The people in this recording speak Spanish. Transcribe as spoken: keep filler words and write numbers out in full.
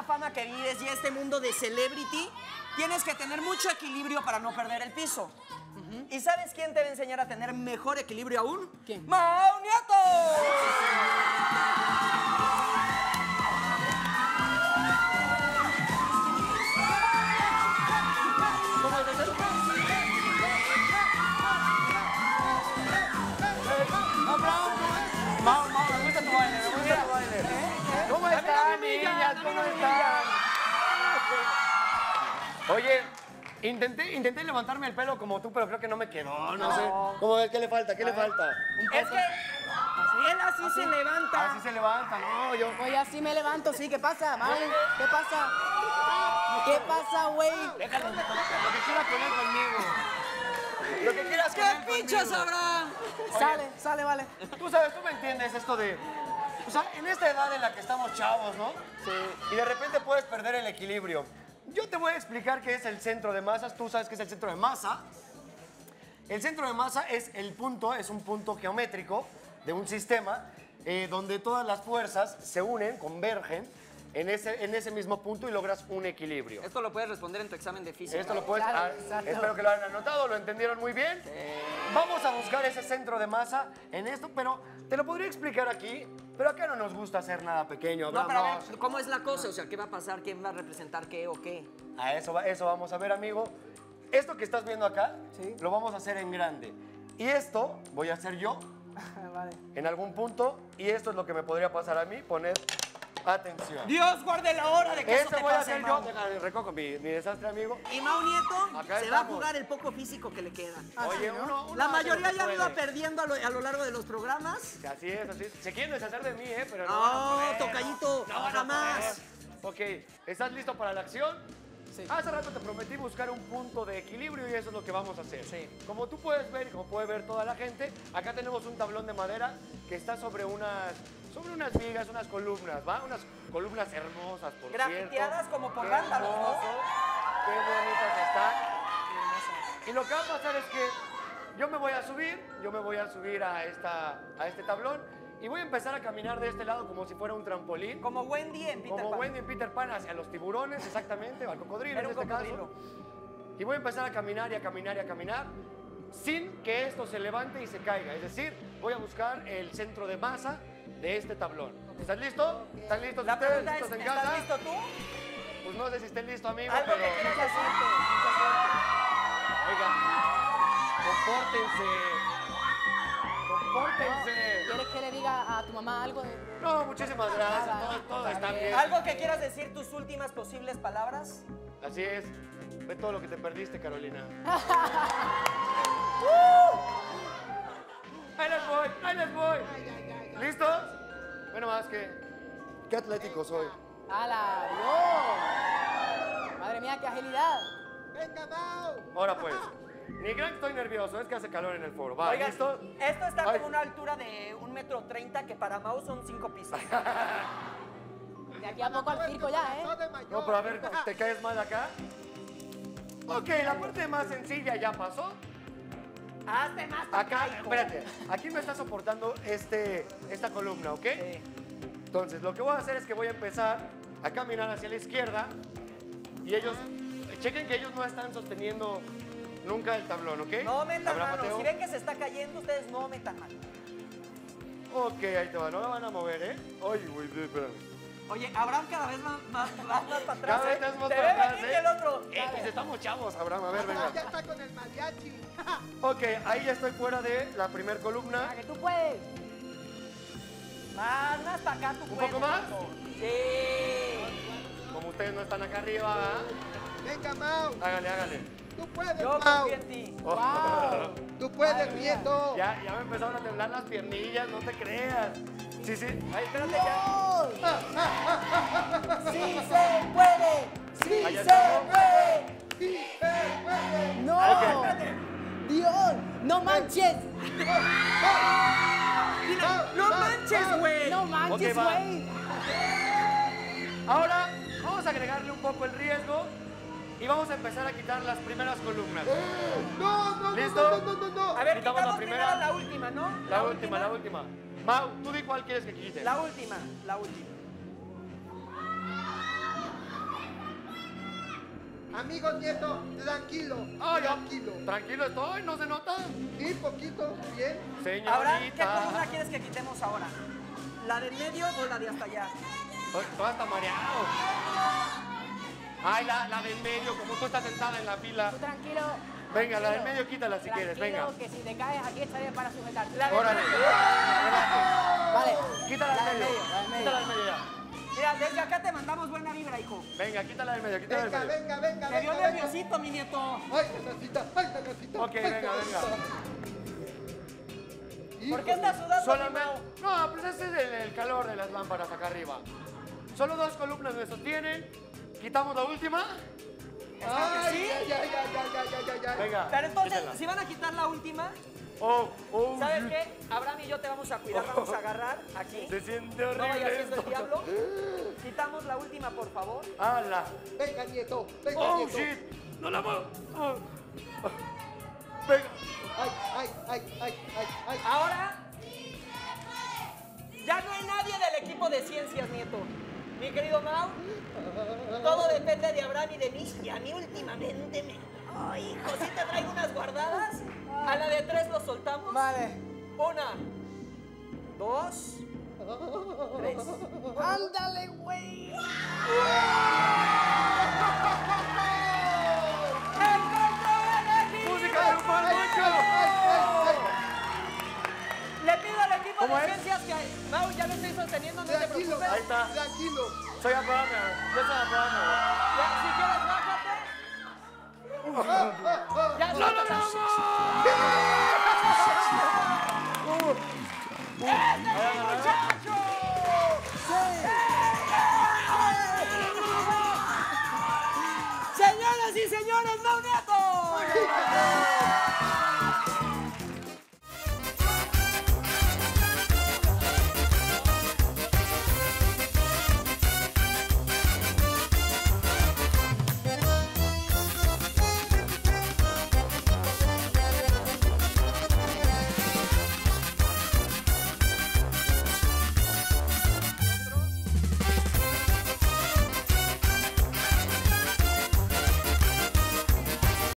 esta fama que vives y este mundo de celebrity, tienes que tener mucho equilibrio para no perder el piso. Uh-huh. ¿Y sabes quién te va a enseñar a tener mejor equilibrio aún? ¿Quién? ¡Mau Nieto! ¿Cómo es eso? Mau, Mau, me gusta tu baile, me gusta tu baile. ¿Cómo están, niñas? ¿Cómo están? Oye, intenté, intenté levantarme el pelo como tú, pero creo que no me quedó, no sé. ¿Cómo ves? ¿Qué le falta? ¿Qué le falta? Es que él así, así se levanta. Así se levanta, no, yo... Oye, así me levanto, sí. ¿Qué pasa, Mau? ¿Qué pasa? ¿Qué pasa, güey? Déjalo, lo que quieras poner conmigo. Lo que quieras ¿Qué poner pinches conmigo. habrá? Sale, sale, vale. Tú sabes, tú me entiendes esto de... O sea, en esta edad en la que estamos chavos, ¿no? Sí. Y de repente puedes perder el equilibrio. Yo te voy a explicar qué es el centro de masas. Tú sabes qué es el centro de masa. El centro de masa es el punto, es un punto geométrico de un sistema eh, donde todas las fuerzas se unen, convergen en ese, en ese mismo punto y logras un equilibrio. Esto lo puedes responder en tu examen de física. Esto lo puedes... Claro, ah, exacto. espero que lo hayan anotado, lo entendieron muy bien. Sí. Vamos a buscar ese centro de masa en esto, pero te lo podría explicar aquí, pero acá no nos gusta hacer nada pequeño. No, para Vamos. ver, ¿cómo es la cosa? O sea, ¿qué va a pasar? ¿Quién va a representar qué o qué? A eso, va- eso vamos a ver, amigo. Esto que estás viendo acá, Sí. lo vamos a hacer en grande. Y esto voy a hacer yo Vale. en algún punto, y esto es lo que me podría pasar a mí, poner atención. Dios guarde la hora de que eso Eso te voy a pase, hacer yo. Mau. Deja, recojo mi, mi desastre, amigo. Y Mau Nieto Acá se va a estamos. jugar el poco físico que le queda. Oye, uno, uno La hace mayoría lo que ya lo iba puede. perdiendo a lo, a lo largo de los programas. Así es, así es. Se quieren deshacer de mí, ¿eh? Pero no, van a No, poder, tocallito, no van a jamás. poder. Ok, ¿estás listo para la acción? Sí. Hace rato te prometí buscar un punto de equilibrio y eso es lo que vamos a hacer. Sí. Como tú puedes ver y como puede ver toda la gente, acá tenemos un tablón de madera que está sobre unas, sobre unas vigas, unas columnas, ¿va? Unas columnas hermosas, por Grafiteadas cierto. como por Qué vándalos, ¿no? hermoso, qué bonitas están. Y lo que va a pasar es que yo me voy a subir, yo me voy a subir a, esta, a este tablón y voy a empezar a caminar de este lado como si fuera un trampolín. Como Wendy en Peter Como Pan. Wendy en Peter Pan hacia los tiburones, exactamente, o al cocodrilo Era en un este cocodrilo. caso. Y voy a empezar a caminar y a caminar y a caminar sin que esto se levante y se caiga. Es decir, voy a buscar el centro de masa de este tablón. ¿Estás listo? ¿Están listos La ustedes? pregunta es, ¿Listos en ¿estás casa? listo tú? Pues no sé si estén listos, amigos, Algo pero... que quieras decirte. Oiga, compórtense. Compórtense. ¿Quieres que le diga a tu mamá algo? De... No, muchísimas gracias. Nada. Todo, todo está Está bien. bien. ¿Algo que quieras decir, tus últimas posibles palabras? Así es. Ve todo lo que te perdiste, Carolina. Ahí les voy, ahí les voy. ¿Listos? Bueno, más que... Qué atlético soy. ¡Hala, Dios! Madre mía, qué agilidad. ¡Venga, Mau! Ahora pues, ni gran que estoy nervioso, es que hace calor en el foro. Va, Oigan, ¿listos? esto está Ay. con una altura de un metro treinta que para Mau son cinco pisos. De aquí a poco al circo ya, ¿eh? No, pero a ver, ¿te caes mal acá? Ok, la parte más sencilla ya pasó. Hazte más Acá, tacaico. espérate, aquí me está soportando este, esta columna, ¿ok? Sí. Entonces, lo que voy a hacer es que voy a empezar a caminar hacia la izquierda y ellos, chequen que ellos no están sosteniendo nunca el tablón, ¿ok? No metan ¿Habrá mano. Mateo? Si ven que se está cayendo, ustedes no metan mano. Ok, ahí te va, no la van a mover, ¿eh? Ay, güey, espérame. Oye, Abraham cada vez más, más, más, más para atrás. Cada vez ¿eh? estás más Se para ve atrás, venir ¿eh? que el otro. X, estamos chavos, Abraham, a ver, venga. Ya está con el mariachi. Ok, ahí ya estoy fuera de la primer columna. ¡Ah, que tú puedes! Más, más para acá tú ¿Un puedes, poco más? Marco. Sí. Como ustedes no están acá arriba, ¿verdad? Venga, Mau. Hágale, hágale. Tú puedes, Yo Mau. confío en ti. Oh. ¡Wow! Tú puedes, Madre mía. Nieto. Ya, ya me empezaron a temblar las piernillas, no te creas. Sí, sí. Ay, espérate ya. ¡Sí se puede! ¡Sí Allá se estamos. puede! Sí, se puede. ¡No! Ok. ¡Dios! ¡No manches! No manches, güey. ¡No manches, Ok, va. güey! Ahora vamos a agregarle un poco el riesgo y vamos a empezar a quitar las primeras columnas. No, no, no, ¿Listo? no, no, no, no. A ver, Quitamos la quitamos primera. primero la última, ¿no? La última, la última. Mau, tú di cuál quieres que quite. La última, la última. Amigo Nieto, tranquilo. Ah, ya. tranquilo. Tranquilo estoy, no se nota. Sí, poquito, bien. Señorita. Ahora, ¿qué columna quieres que quitemos ahora? ¿La del medio o la de hasta allá? Todo está mareado. Ay, la, la del medio, como tú estás sentada en la fila. Tú tranquilo. Venga, la del tranquilo, medio quítala si quieres, venga. tranquilo, que si te caes aquí estaré para sujetarte. Órale. Vale. Quítala La del del medio. medio, la del medio. Quítala del medio ya. Mira, desde acá te mandamos buena vibra, hijo. Venga, quítala del medio, quítala del Venga, medio. venga, venga, Te vio venga. venga. nerviosito, mi nieto. Ay, nanacita, ay, nanacita. Ok, ay, venga, nanacita. ¿Por qué estás sudando, mi Solamente. Mau? No, pues ese es el, el calor de las lámparas acá arriba. Solo dos columnas me sostienen. Quitamos la última. Ay, ¿Sí? ay, ay, ay, ay, ay, ay, ay. Venga. Pero entonces, quítala. si van a quitar la última, Oh, oh, ¿sabes shit. qué? Abraham y yo te vamos a cuidar, vamos a agarrar aquí. Se siente No vaya horrible haciendo el esto. diablo. Quitamos la última, por favor. ¡Hala! Venga, Nieto, venga, ¡Oh, Nieto. shit! ¡No la muevo! Oh. Venga. Ay, ay, ay, ay, ay, ay. Ahora, ya no hay nadie del equipo de ciencias, nieto. Mi querido Mau, todo depende de Abraham y de mí. Y a mí últimamente me... Ay, hijo, si te traigo unas guardadas. A la de tres lo soltamos. Vale. Una, dos, tres. Ándale, güey. ¡Música de Juan Le pido al equipo ¿Cómo de es? ciencias que... Mau, ya lo estoy sosteniendo, no te Tranquilo, preocupes. Ahí está. tranquilo. Soy Abraham, yo soy Abraham. Ya, si quieres, bájate. Ya, ¡No suéltate. logramos! ¡Muchacho! Señoras y señores, Mau Nieto